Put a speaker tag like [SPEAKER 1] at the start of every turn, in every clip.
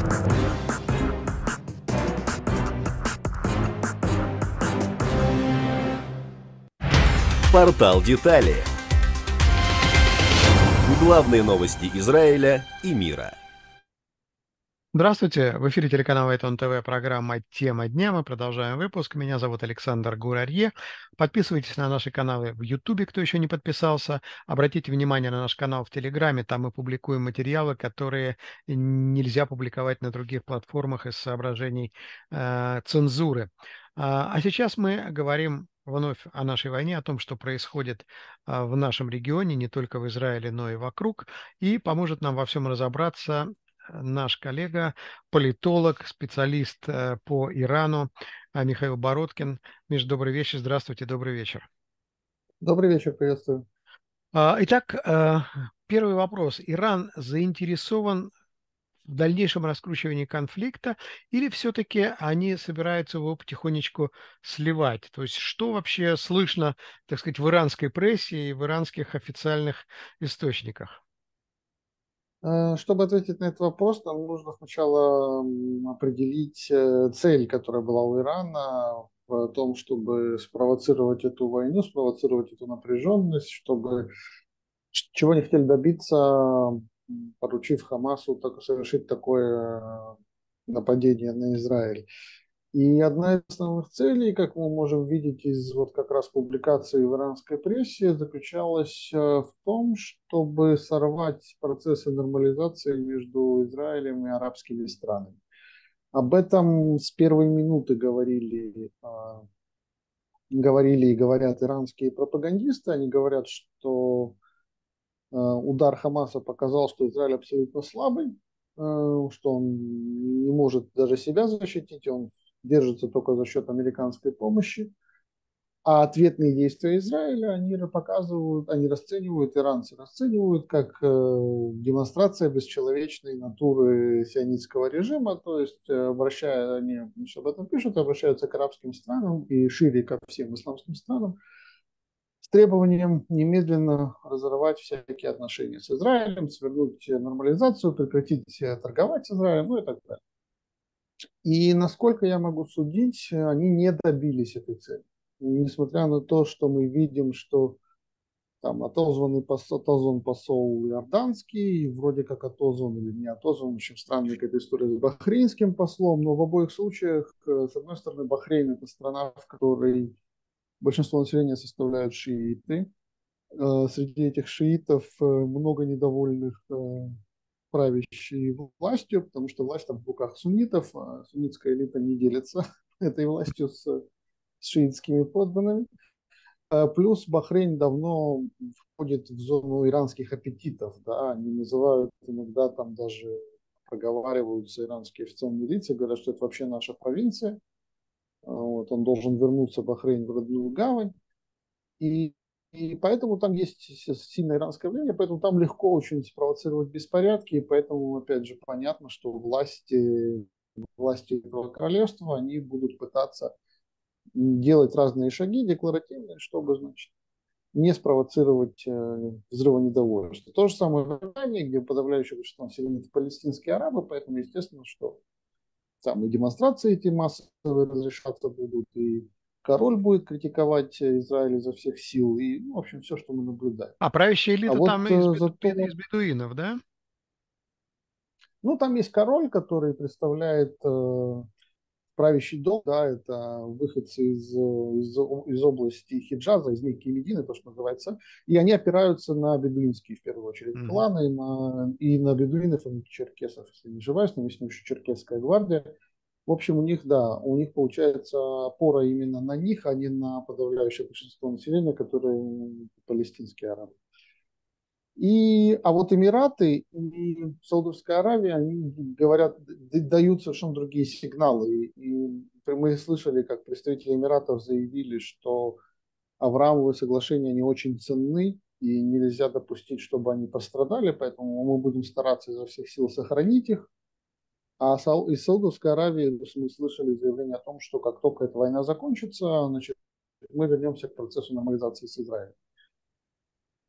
[SPEAKER 1] Портал Детали. Главные новости Израиля и мира.
[SPEAKER 2] Здравствуйте, в эфире телеканала Айтон ТВ, программа «Тема дня». Мы продолжаем выпуск. Меня зовут Александр Гурарье. Подписывайтесь на наши каналы в Ютубе, кто еще не подписался. Обратите внимание на наш канал в Телеграме. Там мы публикуем материалы, которые нельзя публиковать на других платформах из соображений цензуры. А сейчас мы говорим вновь о нашей войне, о том, что происходит в нашем регионе, не только в Израиле, но и вокруг. И поможет нам во всем разобраться наш коллега, политолог, специалист по Ирану Михаил Бородкин. Миш, добрый вечер. Здравствуйте, добрый вечер.
[SPEAKER 3] Добрый вечер, приветствую.
[SPEAKER 2] Итак, первый вопрос. Иран заинтересован в дальнейшем раскручивании конфликта или все-таки они собираются его потихонечку сливать? То есть что вообще слышно, так сказать, в иранской прессе и в иранских официальных источниках?
[SPEAKER 3] Чтобы ответить на этот вопрос, нам нужно сначала определить цель, которая была у Ирана в том, чтобы спровоцировать эту войну, спровоцировать эту напряженность, чтобы чего они хотели добиться, поручив Хамасу совершить такое нападение на Израиль. И одна из основных целей, как мы можем видеть из вот как раз публикаций в иранской прессе, заключалась в том, чтобы сорвать процессы нормализации между Израилем и арабскими странами. Об этом с первой минуты говорили и говорят иранские пропагандисты. Они говорят, что удар Хамаса показал, что Израиль абсолютно слабый, что он не может даже себя защитить, он держится только за счет американской помощи. А ответные действия Израиля они показывают, они расценивают, иранцы расценивают как демонстрация бесчеловечной натуры сионистского режима, то есть они об этом пишут, обращаются к арабским странам и шире ко всем исламским странам с требованием немедленно разорвать всякие отношения с Израилем, свернуть нормализацию, прекратить торговать с Израилем, ну и так далее. И насколько я могу судить, они не добились этой цели. Несмотря на то, что мы видим, что там отозван посол иорданский, вроде как отозван или не отозван, в общем, странная какая-то история с бахрейнским послом, но в обоих случаях, с одной стороны, Бахрейн – это страна, в которой большинство населения составляют шииты. Среди этих шиитов много недовольных правящей властью, потому что власть там в руках суннитов, а суннитская элита не делится этой властью с шиитскими подданными. Плюс Бахрейн давно входит в зону иранских аппетитов, да, они называют иногда там даже проговариваются иранские официальные лица, говорят, что это вообще наша провинция, вот, он должен вернуться, Бахрейн, в родную гавань, и поэтому там есть сильное иранское влияние, поэтому там легко очень спровоцировать беспорядки, и поэтому, опять же, понятно, что власти этого королевства, они будут пытаться делать разные шаги декларативные, чтобы, значит, не спровоцировать взрыва недовольства. То же самое в Иране, где подавляющее большинство населения это палестинские арабы, поэтому естественно, что там и демонстрации эти массовые разрешаться будут, и король будет критиковать Израиль изо всех сил, и, ну, в общем, все, что мы наблюдаем.
[SPEAKER 2] А правящая элита
[SPEAKER 3] Вот
[SPEAKER 2] там
[SPEAKER 3] зато,
[SPEAKER 2] из бедуинов, да?
[SPEAKER 3] ну, там есть король, который представляет правящий дом, да, это выходцы из области Хиджаза, из Мекки и Медины, то, что называется, и они опираются на бедуинские, в первую очередь, кланы, и на бедуинов, и на черкесов, если не ошибаюсь, там есть еще черкесская гвардия. В общем, у них, да, у них получается опора именно на них, а не на подавляющее большинство населения, которые палестинские арабы. А вот Эмираты и Саудовская Аравия, они говорят, дают совершенно другие сигналы. И мы слышали, как представители Эмиратов заявили, что Авраамовы соглашения не очень ценны, и нельзя допустить, чтобы они пострадали, поэтому мы будем стараться изо всех сил сохранить их. А из Саудовской Аравии мы слышали заявление о том, что как только эта война закончится, значит, мы вернемся к процессу нормализации с Израилем.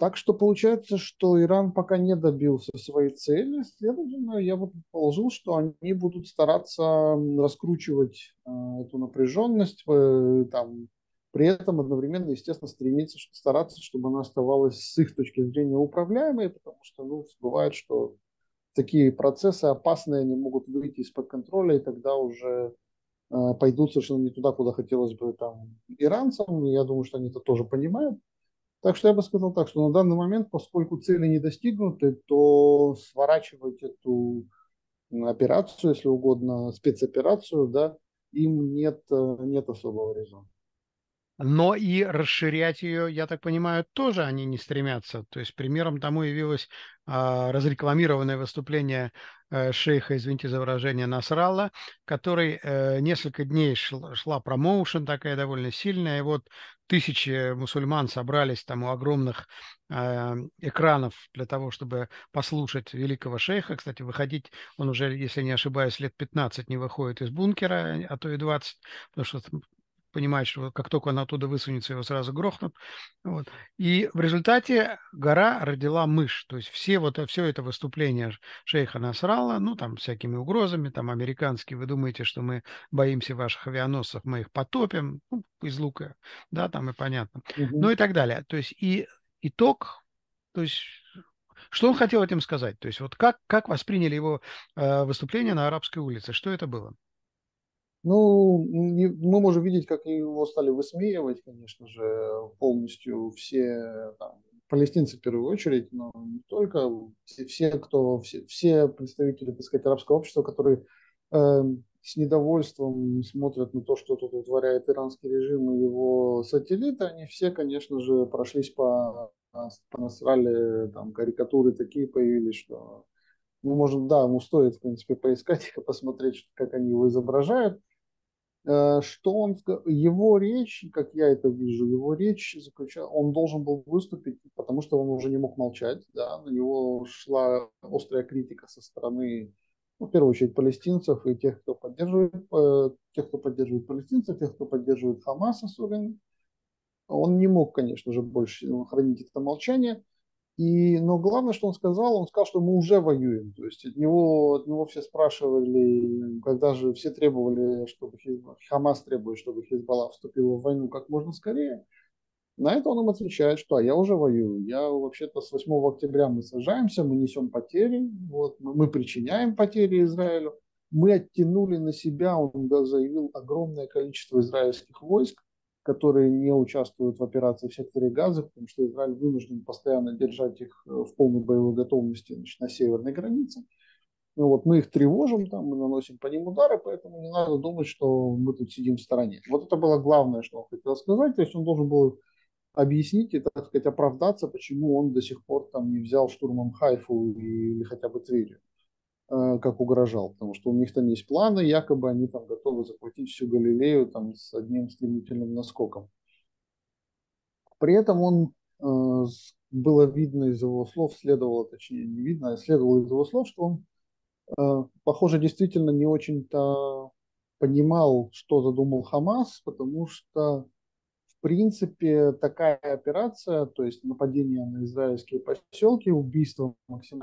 [SPEAKER 3] Так что получается, что Иран пока не добился своей цели. Следовательно, я бы предположил, что они будут стараться раскручивать эту напряженность, там, при этом одновременно, естественно, стремиться, стараться, чтобы она оставалась с их точки зрения управляемой, потому что, ну, бывает, что такие процессы опасные, они могут выйти из-под контроля, и тогда уже пойдут совершенно не туда, куда хотелось бы там иранцам. Я думаю, что они это тоже понимают. Так что я бы сказал так, что на данный момент, поскольку цели не достигнуты, то сворачивать эту операцию, если угодно, спецоперацию, да, им нет особого резона.
[SPEAKER 2] Но и расширять ее, я так понимаю, тоже они не стремятся. То есть примером тому явилось разрекламированное выступление шейха, извините за выражение, Насралла, который несколько дней шла промоушен такая довольно сильная, и вот тысячи мусульман собрались там у огромных экранов для того, чтобы послушать великого шейха. Кстати, выходить он уже, если не ошибаюсь, лет 15 не выходит из бункера, а то и 20, потому что понимает, что как только он оттуда высунется, его сразу грохнут. Вот. И в результате гора родила мышь. То есть все это выступление шейха Насралла, ну, там, всякими угрозами, там, американские, вы думаете, что мы боимся ваших авианосцев, мы их потопим, ну, из лука, да, там и понятно. Ну
[SPEAKER 3] Мгм.
[SPEAKER 2] и так далее. То есть и итог, то есть что он хотел этим сказать? То есть вот как восприняли его выступление на Арабской улице? Что это было?
[SPEAKER 3] Ну, мы можем видеть, как его стали высмеивать, конечно же, полностью все там, палестинцы в первую очередь, но не только, все представители, так сказать, арабского общества, которые э, с недовольством смотрят на то, что тут вытворяет иранский режим и его сателлиты, они все, конечно же, прошлись по Насралле, там карикатуры такие появились, что мы можем, да, ему стоит, в принципе, поискать их и посмотреть, как они его изображают. Что его речь, как я это вижу, его речь он должен был выступить, потому что он уже не мог молчать, да, на него шла острая критика со стороны, ну, в первую очередь, палестинцев и тех, кто поддерживает палестинцев, тех, кто поддерживает Хамас особенно. Он не мог, конечно же, больше хранить это молчание. Но главное, что он сказал, что мы уже воюем. То есть от него все спрашивали, когда же все требовали, чтобы Хамас требует, чтобы Хизбалла вступила в войну как можно скорее. На это он им отвечает, что я уже воюю. Я вообще-то с 8 октября мы сражаемся, мы несем потери, вот, мы причиняем потери Израилю. Мы оттянули на себя, он заявил, огромное количество израильских войск, которые не участвуют в операции в секторе Газа, потому что Израиль вынужден постоянно держать их в полной боевой готовности, значит, на северной границе. Ну, вот, мы их тревожим, там, мы наносим по ним удары, поэтому не надо думать, что мы тут сидим в стороне. Вот это было главное, что он хотел сказать. То есть он должен был объяснить и, так сказать, оправдаться, почему он до сих пор там не взял штурмом Хайфу или хотя бы Твери, как угрожал. Потому что у них там есть планы, якобы они там готовы захватить всю Галилею там с одним стремительным наскоком. При этом было видно из его слов, следовало, точнее не видно, а следовало из его слов, что он, похоже, действительно не очень-то понимал, что задумал Хамас, потому что в принципе, такая операция, то есть нападение на израильские поселки, убийство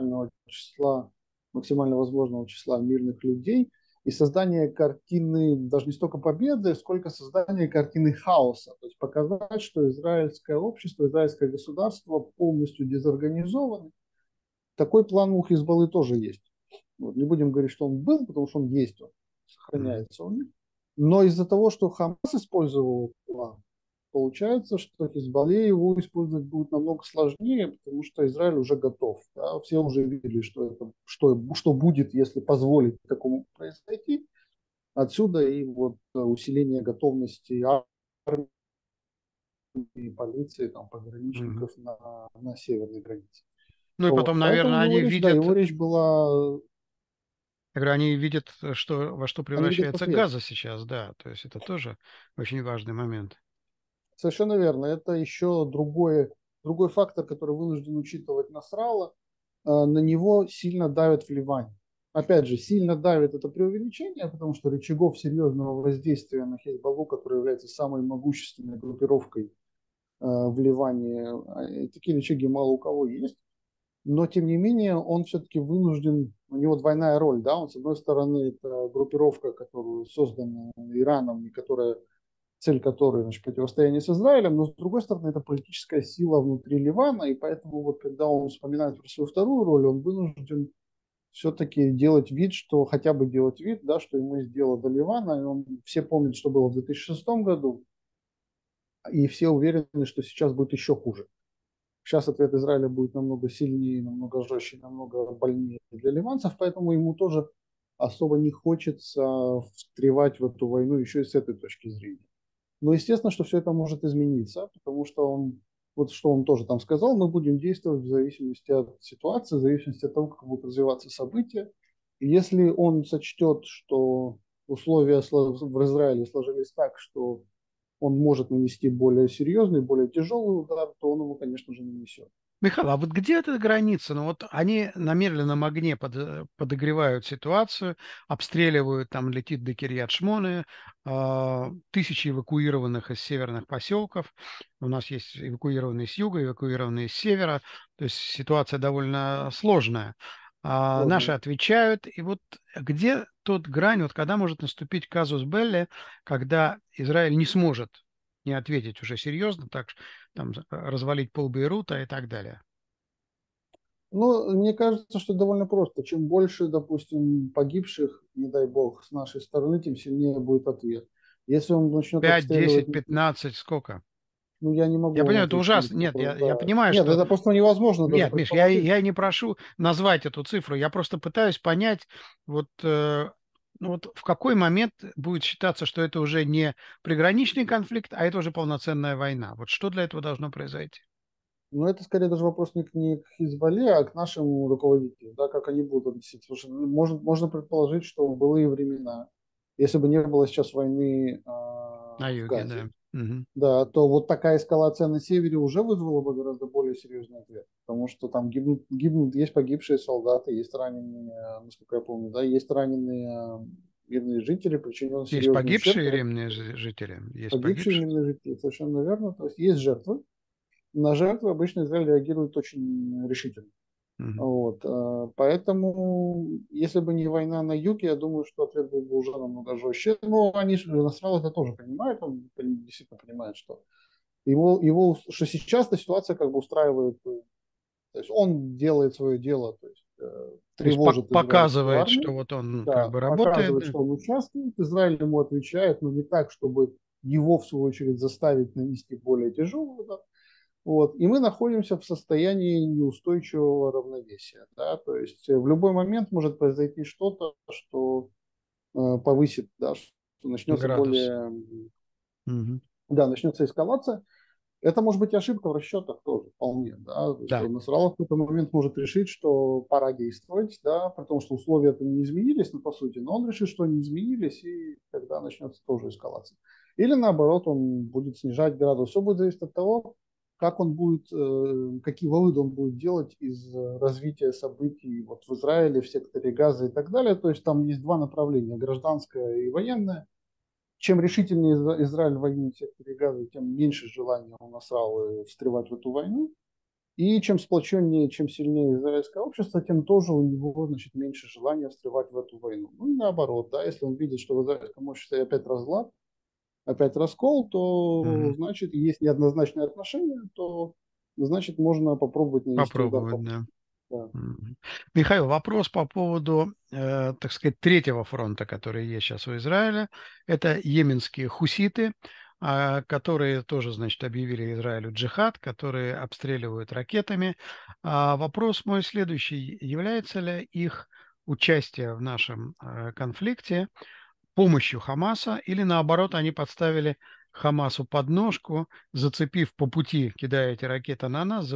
[SPEAKER 3] максимально возможного числа мирных людей и создание картины, даже не столько победы, сколько создание картины хаоса. То есть показать, что израильское общество, израильское государство полностью дезорганизовано. Такой план у Хизбаллы тоже есть. Вот, не будем говорить, что он был, потому что он есть, он
[SPEAKER 2] Мгм.
[SPEAKER 3] сохраняется у них. Но из-за того, что Хамас использовал план, получается, что Хизбалле его использовать будет намного сложнее, потому что Израиль уже готов. Да? Все уже видели, что будет, если позволить такому произойти. Отсюда и вот усиление готовности армии, полиции, там,
[SPEAKER 2] Мгм.
[SPEAKER 3] пограничников на северной границе.
[SPEAKER 2] Ну и потом,
[SPEAKER 3] Вот. Поэтому
[SPEAKER 2] наверное, они видят,
[SPEAKER 3] его речь была,
[SPEAKER 2] я говорю, они видят, во что
[SPEAKER 3] они видят
[SPEAKER 2] превращается
[SPEAKER 3] последствия.
[SPEAKER 2] Газа сейчас, да, то есть это тоже очень важный момент.
[SPEAKER 3] Совершенно верно. Это еще другой фактор, который вынужден учитывать Насралла. На него сильно давит в Ливане. Опять же, сильно давит это преувеличение, потому что рычагов серьезного воздействия на Хезболлу, которая является самой могущественной группировкой в Ливане. Такие рычаги мало у кого есть. Но, тем не менее, он все-таки вынужден, у него двойная роль, да, он, с одной стороны, это группировка, которую создана Ираном, и которая, цель которой, значит, противостояние с Израилем, но, с другой стороны, это политическая сила внутри Ливана, и поэтому вот, когда он вспоминает про свою вторую роль, он вынужден все-таки делать вид, что, хотя бы делать вид, да, что ему есть дело до Ливана, и он, все помнят, что было в 2006 году, и все уверены, что сейчас будет еще хуже. Сейчас ответ Израиля будет намного сильнее, намного жестче, намного больнее для ливанцев, поэтому ему тоже особо не хочется встревать в эту войну еще и с этой точки зрения. Но естественно, что все это может измениться, потому что он, вот что он тоже там сказал, мы будем действовать в зависимости от ситуации, в зависимости от того, как будут развиваться события. И если он сочтет, что условия в Израиле сложились так, что он может нанести более серьезный, более тяжелый удар, то он его, конечно же, нанесет.
[SPEAKER 2] Михаил, а вот где эта граница? Ну вот они на медленном огне подогревают ситуацию, обстреливают, там летит до Кирьят-Шмоны, тысячи эвакуированных из северных поселков. У нас есть эвакуированные с юга, эвакуированные с севера. То есть ситуация довольно сложная. Наши
[SPEAKER 3] Сложно.
[SPEAKER 2] отвечают. И вот где тот грань, вот когда может наступить казус белли, когда Израиль не сможет не ответить уже серьезно, так там развалить пол Бейрута и так далее.
[SPEAKER 3] Ну, мне кажется, что довольно просто. Чем больше, допустим, погибших, не дай бог, с нашей стороны, тем сильнее будет ответ. Если он начнет
[SPEAKER 2] 5,
[SPEAKER 3] обстреливать,
[SPEAKER 2] 10, 15, сколько?
[SPEAKER 3] ну, я не
[SPEAKER 2] Я
[SPEAKER 3] могу вам
[SPEAKER 2] понимаю, это
[SPEAKER 3] ответить на этот
[SPEAKER 2] ужасно. Нет,
[SPEAKER 3] вопрос.
[SPEAKER 2] я
[SPEAKER 3] Да.
[SPEAKER 2] понимаю,
[SPEAKER 3] Нет,
[SPEAKER 2] что...
[SPEAKER 3] это просто невозможно даже
[SPEAKER 2] Нет, Миш, я,
[SPEAKER 3] предположить.
[SPEAKER 2] я не прошу назвать эту цифру. Я просто пытаюсь понять, вот, ну, вот в какой момент будет считаться, что это уже не приграничный конфликт, а это уже полноценная война. Вот что для этого должно произойти?
[SPEAKER 3] Но это скорее даже вопрос не к Хизбалле, а к нашим руководителям, да, как они будут относиться. Потому что можно предположить, что в былые времена, если бы не было сейчас войны
[SPEAKER 2] На
[SPEAKER 3] в
[SPEAKER 2] юге,
[SPEAKER 3] Газе,
[SPEAKER 2] да. Мгм.
[SPEAKER 3] да, то вот такая эскалация на севере уже вызвала бы гораздо более серьезный ответ. Потому что там гибнут, есть погибшие солдаты, есть раненые, насколько я помню, да, есть раненые мирные жители, причинен
[SPEAKER 2] Есть
[SPEAKER 3] серьезный ущерб.
[SPEAKER 2] погибшие римные жители, есть
[SPEAKER 3] Погибшие
[SPEAKER 2] погибшие.
[SPEAKER 3] мирные жители, совершенно верно. То есть есть жертвы. На жертвы обычно Израиль реагирует очень решительно.
[SPEAKER 2] Мгм.
[SPEAKER 3] Вот. Поэтому, если бы не война на юге, я думаю, что ответ был бы уже намного жестче. Но они же, Насралл это тоже понимает, он действительно понимает, что что сейчас эта ситуация как бы устраивает, то есть он делает свое дело, то есть
[SPEAKER 2] То есть
[SPEAKER 3] тревожит израильскую
[SPEAKER 2] показывает,
[SPEAKER 3] армию,
[SPEAKER 2] что вот он как
[SPEAKER 3] да,
[SPEAKER 2] бы работает.
[SPEAKER 3] показывает,
[SPEAKER 2] Да.
[SPEAKER 3] что он участвует, Израиль ему отвечает, но не так, чтобы его, в свою очередь, заставить нанести более тяжелый удар. Вот. И мы находимся в состоянии неустойчивого равновесия. Да? То есть в любой момент может произойти что-то, что повысит, да, что начнется
[SPEAKER 2] Градус.
[SPEAKER 3] более,
[SPEAKER 2] Мгм.
[SPEAKER 3] да, начнется эскалация. Это может быть ошибка в расчетах тоже, вполне. Да? То есть
[SPEAKER 2] Да.
[SPEAKER 3] Насраллах в какой-то момент может решить, что пора действовать, да, потому что условия-то не изменились, ну, по сути, но он решит, что они изменились, и тогда начнется тоже эскалация. Или наоборот, он будет снижать градус. Все будет зависеть от того, как он будет, какие выводы он будет делать из развития событий вот в Израиле, в секторе Газа и так далее. То есть там есть два направления, гражданское и военное. Чем решительнее Израиль воюет в секторе Газа, тем меньше желания у Насраллы встревать в эту войну. И чем сплоченнее, чем сильнее израильское общество, тем тоже у него, значит, меньше желания встревать в эту войну. Ну и наоборот, да, если он видит, что в израильском обществе опять разлад, опять раскол, то
[SPEAKER 2] Мгм.
[SPEAKER 3] значит, есть неоднозначные отношения, то значит, можно попробовать нанести удар по
[SPEAKER 2] Попробовать, да.
[SPEAKER 3] Путину. Да.
[SPEAKER 2] Мгм. Михаил, вопрос по поводу, так сказать, третьего фронта, который есть сейчас у Израиля. Это йеменские хуситы, которые тоже, значит, объявили Израилю джихад, которые обстреливают ракетами. Вопрос мой следующий. Является ли их участие в нашем конфликте помощью Хамаса, или наоборот, они подставили Хамасу подножку, зацепив по пути, кидая эти ракеты на нас,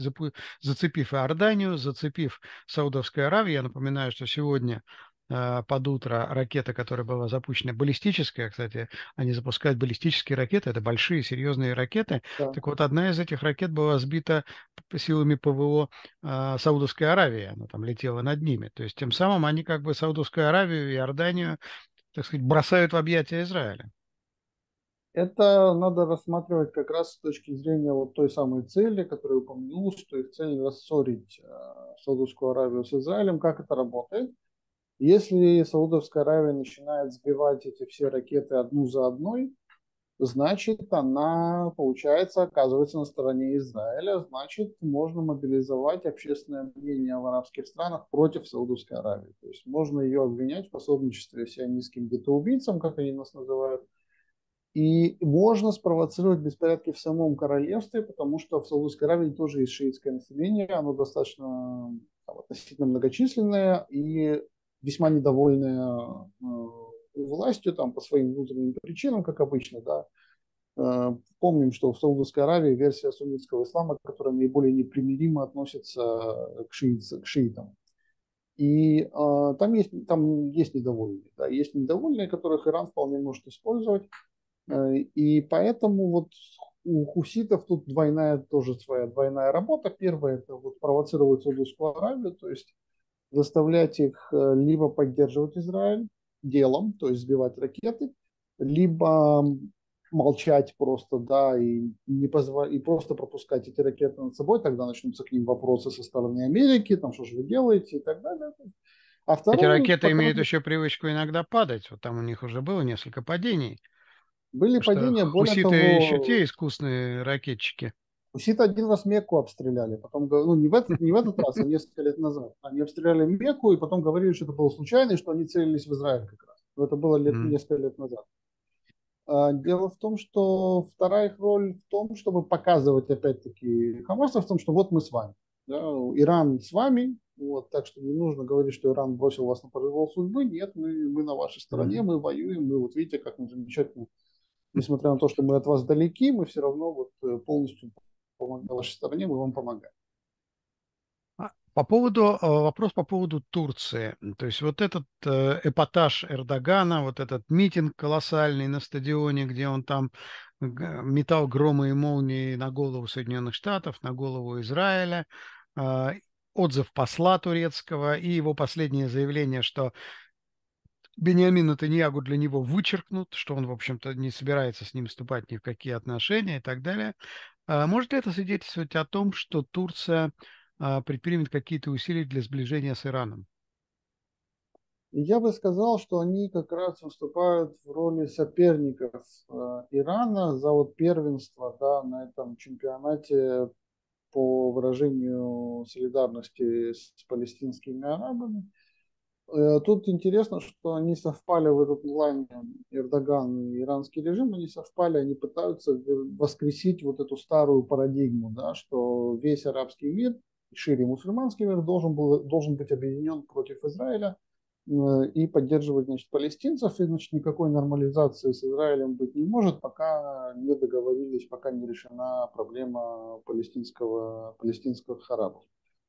[SPEAKER 2] зацепив Иорданию, зацепив Саудовскую Аравию. Я напоминаю, что сегодня под утро ракета, которая была запущена, баллистическая, кстати, они запускают баллистические ракеты, это большие серьезные ракеты.
[SPEAKER 3] Да.
[SPEAKER 2] Так вот, одна из этих ракет была сбита силами ПВО Саудовской Аравии, она там летела над ними. То есть тем самым они как бы Саудовскую Аравию и Иорданию, так сказать, бросают в объятия Израиля.
[SPEAKER 3] Это надо рассматривать как раз с точки зрения вот той самой цели, которую я упомянул, что их цель рассорить Саудовскую Аравию с Израилем. Как это работает? Если Саудовская Аравия начинает сбивать эти все ракеты одну за одной, значит, она, получается, оказывается на стороне Израиля, значит, можно мобилизовать общественное мнение в арабских странах против Саудовской Аравии. То есть можно ее обвинять в пособничестве сионистским убийцам, как они нас называют, и можно спровоцировать беспорядки в самом королевстве, потому что в Саудовской Аравии тоже есть шиитское население, оно достаточно относительно многочисленное и весьма недовольное властью там, по своим внутренним причинам, как обычно. Да. Помним, что в Саудовской Аравии версия суннитского ислама, которая наиболее непримиримо относится к шиитам. И там есть недовольные. Да, есть недовольные, которых Иран вполне может использовать. И поэтому вот у хуситов тут тоже своя двойная работа. Первое – это вот провоцировать Саудовскую Аравию, то есть заставлять их либо поддерживать Израиль делом, то есть сбивать ракеты, либо молчать просто, да, и просто пропускать эти ракеты над собой, тогда начнутся к ним вопросы со стороны Америки, там, что же вы делаете и так далее. А
[SPEAKER 2] Эти
[SPEAKER 3] второе,
[SPEAKER 2] ракеты имеют
[SPEAKER 3] показывать,
[SPEAKER 2] еще привычку иногда падать. Вот там у них уже было несколько падений.
[SPEAKER 3] были
[SPEAKER 2] Потому что
[SPEAKER 3] падения, более
[SPEAKER 2] хуситы еще те
[SPEAKER 3] того,
[SPEAKER 2] искусные ракетчики.
[SPEAKER 3] Хуситы один раз Мекку обстреляли, потом, ну не в этот раз, а несколько лет назад. Они обстреляли Мекку и потом говорили, что это было случайно, и что они целились в Израиль как раз. Но это было
[SPEAKER 2] М.
[SPEAKER 3] несколько лет назад. Дело в том, что вторая их роль в том, чтобы показывать опять-таки Хамаса в том, что вот мы с вами. Да, Иран с вами, вот, так что не нужно говорить, что Иран бросил вас на произвол судьбы. Нет, мы на вашей стороне,
[SPEAKER 2] Мгм.
[SPEAKER 3] мы воюем, мы вот видите, как мы замечательно, несмотря на то, что мы от вас далеки, мы все равно вот полностью на вашей стороне, мы вам помогаем.
[SPEAKER 2] Вопрос по поводу Турции. То есть вот этот эпатаж Эрдогана, вот этот митинг колоссальный на стадионе, где он там метал громы и молнии на голову Соединенных Штатов, на голову Израиля, э, отзыв посла турецкого и его последнее заявление, что Бениамин Нетаньягу для него вычеркнут, что он, в общем-то, не собирается с ним вступать ни в какие отношения и так далее. Может ли это свидетельствовать о том, что Турция предпримет какие-то усилия для сближения с Ираном?
[SPEAKER 3] И я бы сказал, что они как раз выступают в роли соперников Ирана за вот первенство, да, на этом чемпионате по выражению солидарности с палестинскими арабами. Тут интересно, что они совпали в этом плане, Эрдоган и иранский режим, они совпали, они пытаются воскресить вот эту старую парадигму, да, что весь арабский мир, шире мусульманский мир должен быть объединен против Израиля и поддерживать, значит, палестинцев, и, значит, никакой нормализации с Израилем быть не может, пока не договорились, пока не решена проблема палестинских арабов.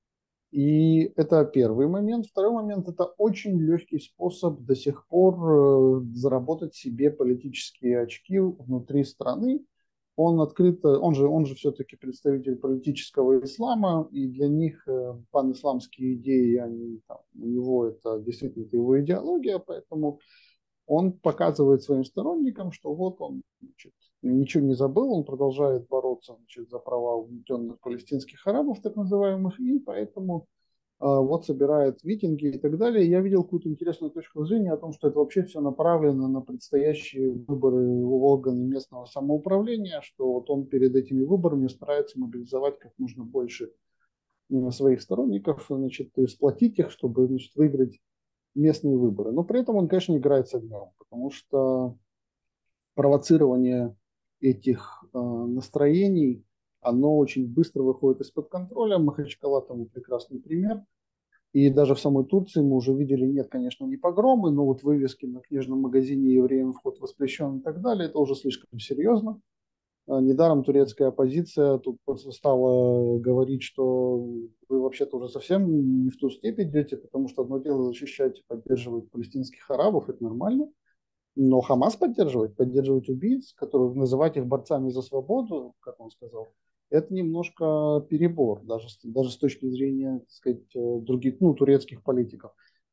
[SPEAKER 3] И это первый момент. Второй момент – это очень легкий способ до сих пор заработать себе политические очки внутри страны. Он же все-таки представитель политического ислама, и для них панисламские идеи, у него это действительно его идеология, поэтому он показывает своим сторонникам, что вот он, значит, ничего не забыл, он продолжает бороться, значит, за права угнетенных палестинских арабов, так называемых, и поэтому вот собирает митинги и так далее. Я видел какую-то интересную точку зрения о том, что это вообще все направлено на предстоящие выборы в органы местного самоуправления, что вот он перед этими выборами старается мобилизовать как можно больше своих сторонников, значит, и сплотить их, чтобы, значит, выиграть местные выборы. Но при этом он, конечно, играет с огнем, потому что провоцирование этих настроений, оно очень быстро выходит из-под контроля. Махачкала тому прекрасный пример. И даже в самой Турции мы уже видели, нет, конечно, не погромы, но вот вывески на книжном магазине «Евреям вход воспрещен» и так далее, это уже слишком серьезно. Недаром турецкая оппозиция тут просто стала говорить, что вы вообще-то уже совсем не в ту степь идете, потому что одно дело защищать и поддерживать палестинских арабов, это нормально, но Хамас поддерживать убийц, которые называть их борцами за свободу, как он сказал, это немножко перебор, даже с точки зрения, так сказать, других, ну, турецких политиков.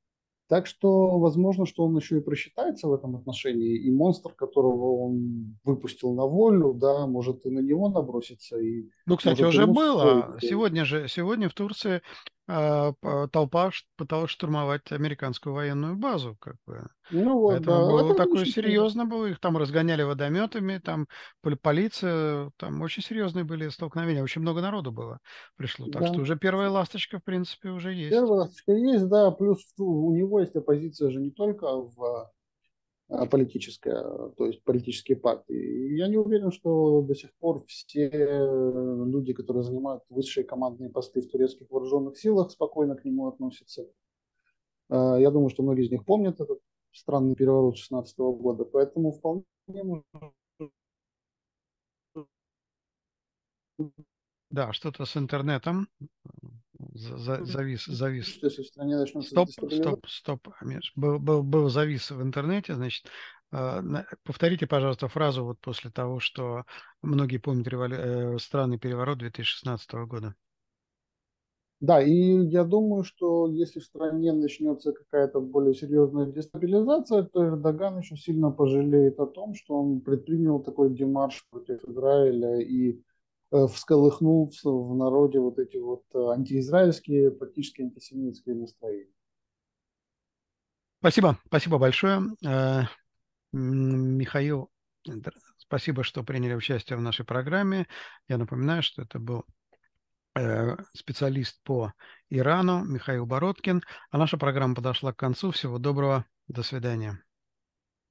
[SPEAKER 3] Так что, возможно, что он еще и просчитается в этом отношении, и монстр, которого он выпустил на волю, да, может и на него наброситься, и
[SPEAKER 2] Ну, кстати,
[SPEAKER 3] может
[SPEAKER 2] уже
[SPEAKER 3] ему стоить.
[SPEAKER 2] было. Сегодня в Турции толпа пыталась штурмовать американскую военную базу, как бы.
[SPEAKER 3] Ну вот,
[SPEAKER 2] Поэтому
[SPEAKER 3] да,
[SPEAKER 2] было
[SPEAKER 3] это
[SPEAKER 2] такое
[SPEAKER 3] очень серьезно.
[SPEAKER 2] серьезно было. Их там разгоняли водометами, там полиция, там очень серьезные были столкновения. Очень много народу было, пришло. Так что
[SPEAKER 3] Да.
[SPEAKER 2] уже первая ласточка, в принципе, уже есть.
[SPEAKER 3] Первая ласточка есть, да, плюс у него есть оппозиция же не только в политическая, то есть политические партии. И я не уверен, что до сих пор все люди, которые занимают высшие командные посты в турецких вооруженных силах, спокойно к нему относятся. Я думаю, что многие из них помнят этот странный переворот 2016 года, поэтому вполне можно,
[SPEAKER 2] Да, что-то с интернетом. Завис.
[SPEAKER 3] что если в стране начнется
[SPEAKER 2] Стоп,
[SPEAKER 3] дестабилизация.
[SPEAKER 2] стоп, стоп, Амиш. Был завис в интернете, значит, повторите, пожалуйста, фразу вот после того, что многие помнят странный переворот 2016 года.
[SPEAKER 3] Да, и я думаю, что если в стране начнется какая-то более серьезная дестабилизация, то Эрдоган еще сильно пожалеет о том, что он предпринял такой демарш против Израиля и всколыхнул в народе вот эти вот антиизраильские, практически антисемитские настроения.
[SPEAKER 2] Спасибо большое. Михаил, спасибо, что приняли участие в нашей программе. Я напоминаю, что это был специалист по Ирану Михаил Бородкин. А наша программа подошла к концу. Всего доброго. До свидания.